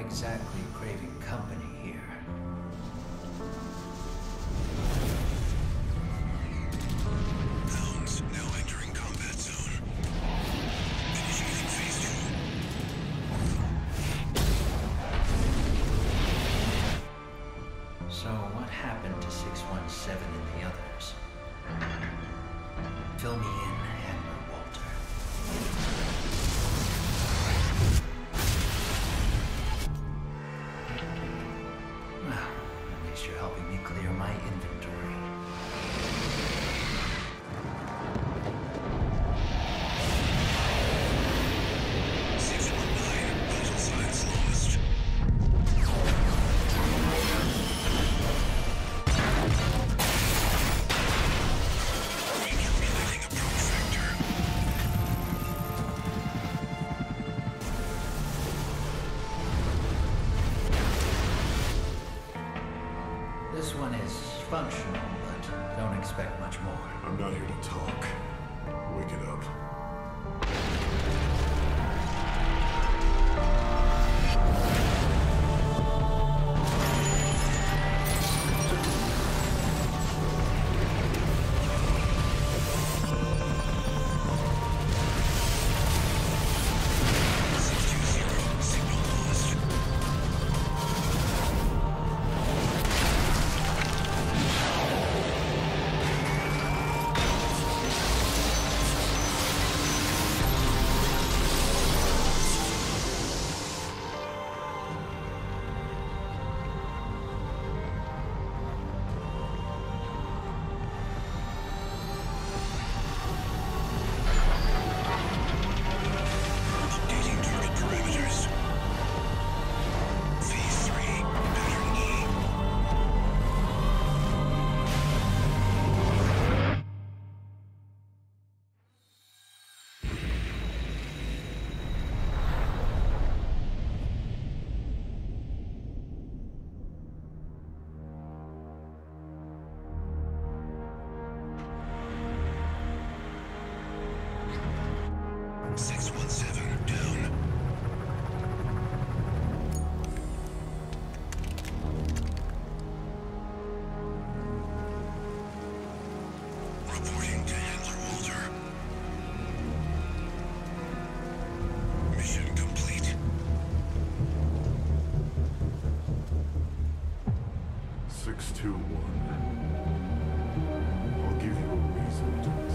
exactly craving company here. Hounds now entering combat zone. Initiating phase 2. So what happened to 617 and the others? Fill me in, Admiral Walter. Well, at least you're helping me clear my inventory. This one is functional, but don't expect much more. I'm not here to talk. Wake it up. Reporting to Handler Walter. Mission complete. 621. I'll give you a reason to